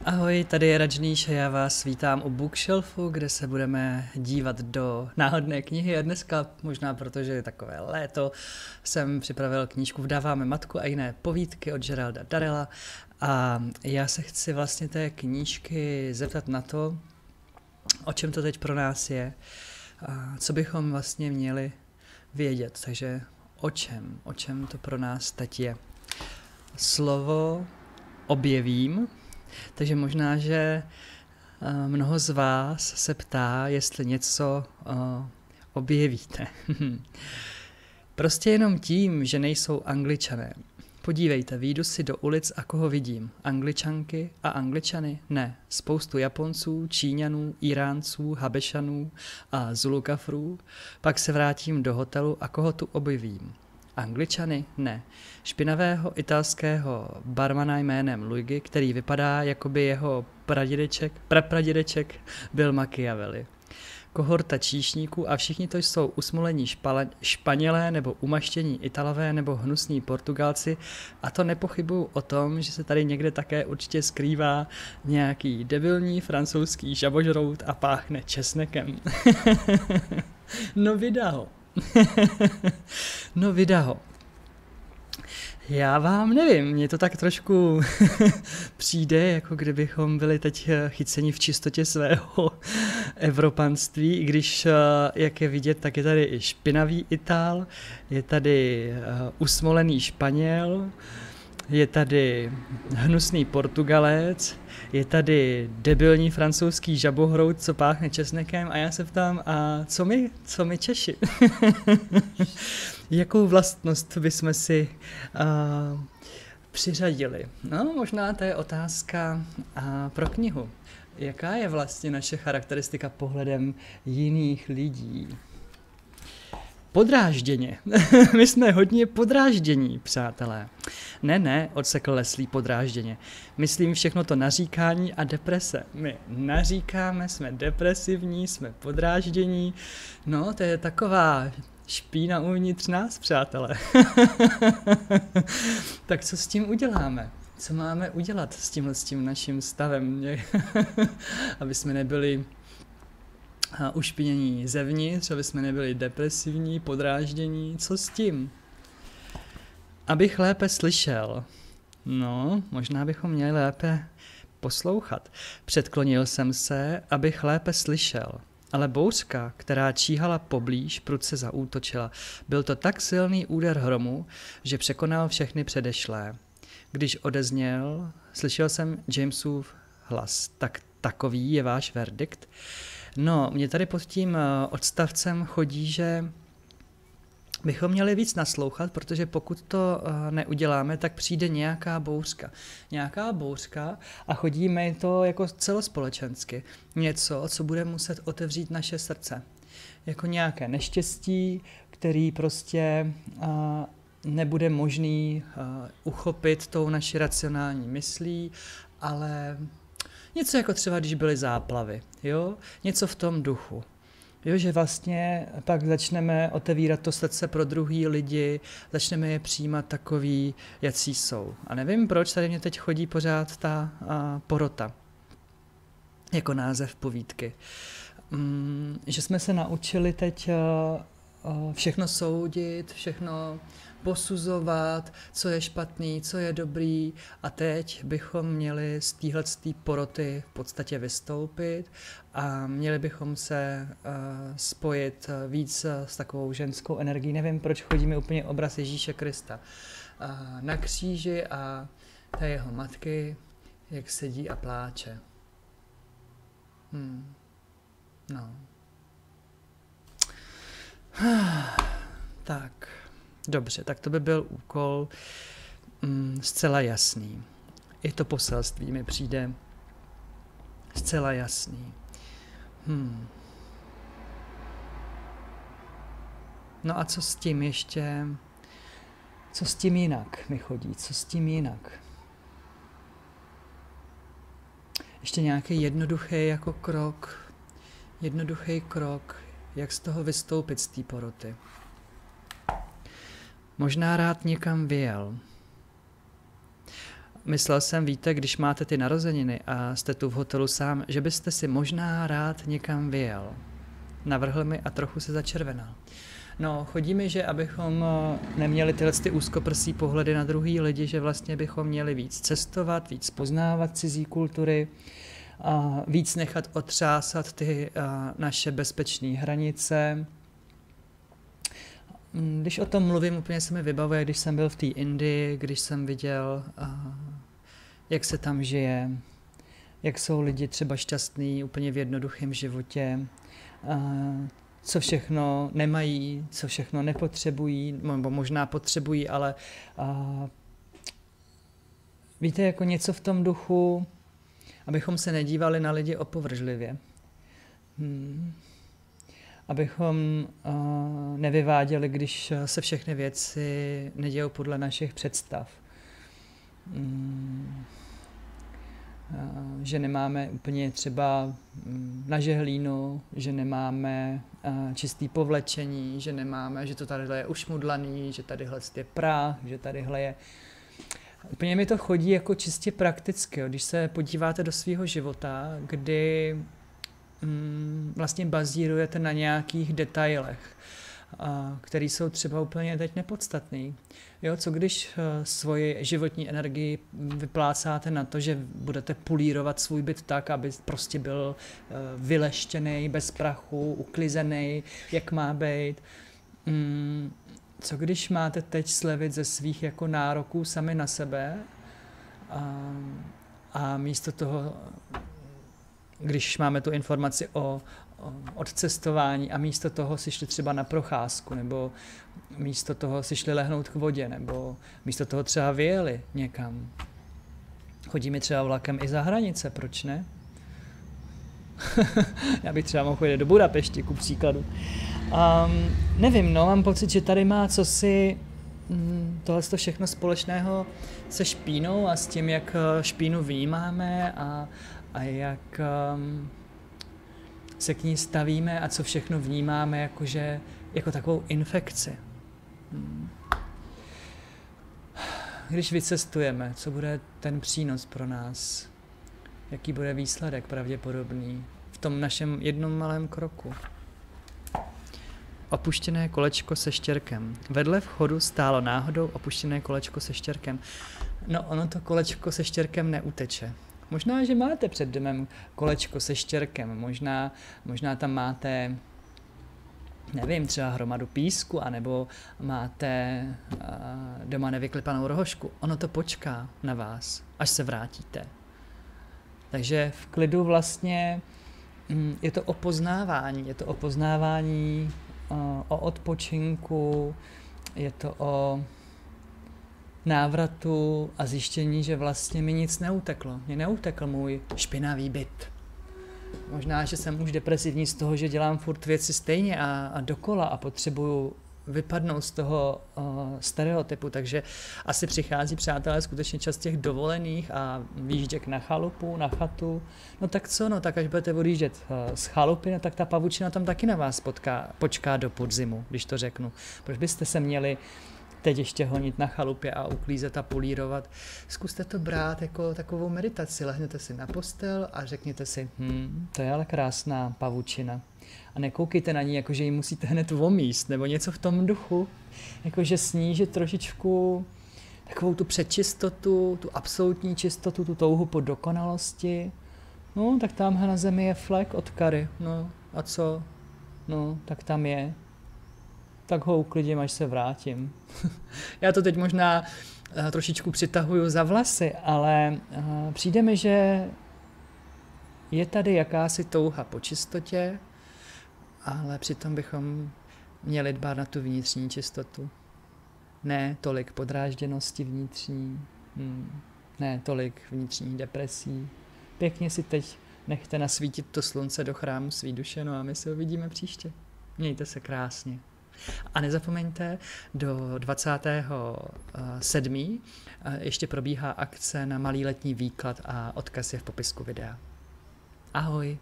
Ahoj, tady je Rajníš a já vás vítám u Bookshelfu, kde se budeme dívat do náhodné knihy a dneska, možná protože je takové léto, jsem připravil knížku Vdáváme matku a jiné povídky od Geralda Darrella a já se chci vlastně té knížky zeptat na to, o čem to teď pro nás je a co bychom vlastně měli vědět, takže o čem to pro nás teď je. Slovo objevím. Takže možná, že mnoho z vás se ptá, jestli něco objevíte. Prostě jenom tím, že nejsou Angličané. Podívejte, vyjdu si do ulic a koho vidím? Angličanky a Angličany? Ne. Spoustu Japonců, Číňanů, Iránců, Habešanů a Zulukafrů. Pak se vrátím do hotelu a koho tu objevím? Angličany? Ne. Špinavého italského barmana jménem Luigi, který vypadá, jako by jeho prapradědeček byl Machiavelli. Kohorta číšníků a všichni to jsou usmolení Španělé nebo umaštění Italové nebo hnusní Portugalci a to nepochybuju o tom, že se tady někde také určitě skrývá nějaký debilní francouzský žabožrout a páchne česnekem. No vydá ho. No vydá ho. Já vám nevím, mně to tak trošku přijde, jako kdybychom byli teď chyceni v čistotě svého evropanství, i když, jak je vidět, tak je tady i špinavý Itál, je tady usmolený Španěl, je tady hnusný Portugalec, je tady debilní francouzský žabohrout, co páchne česnekem a já se ptám, a co my Češi? Jakou vlastnost bychom si přiřadili? No, možná to je otázka pro knihu. Jaká je vlastně naše charakteristika pohledem jiných lidí? Podrážděně. My jsme hodně podráždění, přátelé. Ne, odsekl Leslie podrážděně. Myslím všechno to naříkání a deprese. My naříkáme, jsme depresivní, jsme podráždění. No, to je taková špína uvnitř nás, přátelé. Tak co s tím uděláme? Co máme udělat s tím naším stavem? Aby jsme nebyli ušpinění zevnitř, aby jsme nebyli depresivní, podráždění. Co s tím? Abych lépe slyšel. No, možná bychom měli lépe poslouchat. Předklonil jsem se, abych lépe slyšel. Ale bouřka, která číhala poblíž, prudce zaútočila. Byl to tak silný úder hromu, že překonal všechny předešlé. Když odezněl, slyšel jsem Jamesův hlas. Tak takový je váš verdikt? No, mě tady pod tím odstavcem chodí, že bychom měli víc naslouchat, protože pokud to neuděláme, tak přijde nějaká bouřka. Nějaká bouřka a chodíme to jako celospolečensky. Něco, co bude muset otevřít naše srdce. Jako nějaké neštěstí, který prostě nebude možný uchopit tou naší racionální myslí, ale něco jako třeba, když byly záplavy, jo? Něco v tom duchu. Jo, že vlastně pak začneme otevírat to srdce pro druhý lidi, začneme je přijímat takový, jací jsou. A nevím, proč tady mě teď chodí pořád ta porota, jako název povídky. Že jsme se naučili teď všechno soudit, všechno posuzovat, co je špatný, co je dobrý a teď bychom měli z téhletý poroty v podstatě vystoupit a měli bychom se spojit víc s takovou ženskou energií. Nevím, proč chodí mi úplně obraz Ježíše Krista na kříži a té jeho matky, jak sedí a pláče. No. Tak, dobře, tak to by byl úkol zcela jasný. I to poselství mi přijde zcela jasný. No a co s tím ještě, co s tím jinak mi chodí, co s tím jinak? Ještě nějaký jednoduchý krok, jak z toho vystoupit z té poroty. Možná rád někam vyjel. myslel jsem, víte, když máte ty narozeniny a jste tu v hotelu sám, že byste si možná rád někam vyjel. Navrhl mi a trochu se začervenal. No, chodí mi, že abychom neměli tyhle ty úzkoprsí pohledy na druhý lidi, že vlastně bychom měli víc cestovat, víc poznávat cizí kultury, a víc nechat otřásat ty naše bezpečné hranice. Když o tom mluvím, úplně se mi vybavuje, když jsem byl v té Indii, když jsem viděl, jak se tam žije, jak jsou lidi třeba šťastní úplně v jednoduchém životě, co všechno nemají, co všechno nepotřebují, nebo možná potřebují, ale víte, jako něco v tom duchu, abychom se nedívali na lidi opovržlivě. Abychom nevyváděli, když se všechny věci nedějou podle našich představ. Že nemáme úplně třeba na žehlínu, že nemáme čistý povlečení, že nemáme, že to tadyhle je ušmudlaný, že tadyhle je prach, že tadyhle je... Úplně mi to chodí jako čistě prakticky, když se podíváte do svého života, kdy vlastně bazírujete na nějakých detailech, které jsou třeba úplně teď nepodstatný. Jo, co když svoji životní energii vyplácáte na to, že budete polírovat svůj byt tak, aby prostě byl vyleštěný, bez prachu, uklizený, jak má být. Co když máte teď slevit ze svých jako nároků sami na sebe a místo toho, když máme tu informaci o odcestování a místo toho si šli třeba na procházku, nebo místo toho si šli lehnout k vodě, nebo místo toho třeba vyjeli někam. Chodí mi třeba vlakem i za hranice, proč ne? Já bych třeba mohl jít do Budapešti, ku příkladu. Nevím, mám pocit, že tady má cosi tohle všechno společného se špínou a s tím, jak špínu vnímáme a jak se k ní stavíme a co všechno vnímáme jako takovou infekci. Když vycestujeme, co bude ten přínos pro nás? Jaký bude výsledek pravděpodobný v tom našem jednom malém kroku? Opuštěné kolečko se štěrkem. Vedle vchodu stálo náhodou opuštěné kolečko se štěrkem. No, ono to kolečko se štěrkem neuteče. Možná, že máte před domem kolečko se štěrkem, možná tam máte, nevím, třeba hromadu písku, anebo máte doma nevyklepanou rohošku. Ono to počká na vás, až se vrátíte. Takže v klidu vlastně je to o poznávání, o odpočinku, je to o návratu a zjištění, že vlastně mi nic neuteklo. Mně neutekl můj špinavý byt. Možná, že jsem už depresivní z toho, že dělám furt věci stejně a dokola a potřebuju vypadnout z toho stereotypu, takže asi přichází, přátelé, skutečně čas těch dovolených a výjížděk na chalupu, na chatu. No tak co, tak až budete odjíždět z chalupy, no tak ta pavučina tam taky na vás počká do podzimu, když to řeknu. Proč byste se měli teď ještě honit na chalupě a uklízet a polírovat? Zkuste to brát jako takovou meditaci, lehnete si na postel a řekněte si, to je ale krásná pavučina. A nekoukejte na ní, jakože ji musíte hned omíst, nebo něco v tom duchu, jakože snížit trošičku takovou tu předčistotu, tu absolutní čistotu, tu touhu po dokonalosti. No, tak tamhle na zemi je flek od kary, no a co? No, tak tam je. Tak ho uklidím, až se vrátím. Já to teď možná trošičku přitahuju za vlasy, ale přijde mi, že je tady jakási touha po čistotě, ale přitom bychom měli dbát na tu vnitřní čistotu. Ne tolik podrážděnosti vnitřní, ne tolik vnitřních depresí. Pěkně si teď nechte nasvítit to slunce do chrámu svý duše, no a my se uvidíme příště. Mějte se krásně. A nezapomeňte, do 27. ještě probíhá akce na malý letní výklad a odkaz je v popisku videa. Ahoj.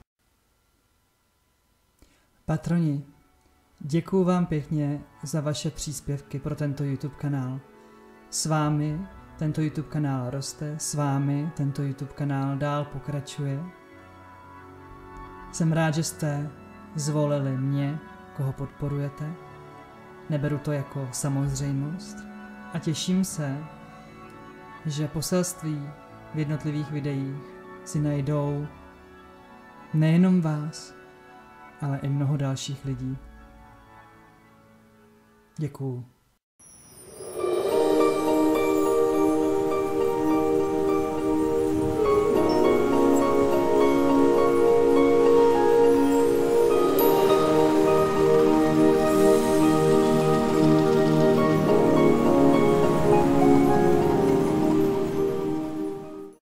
Patroni, děkuju vám pěkně za vaše příspěvky pro tento YouTube kanál. S vámi Tento YouTube kanál roste s vámi, tento YouTube kanál dál pokračuje. Jsem rád, že jste zvolili mě, koho podporujete. Neberu to jako samozřejmost a těším se, že poselství v jednotlivých videích si najdou nejenom vás, ale i mnoho dalších lidí. Děkuju.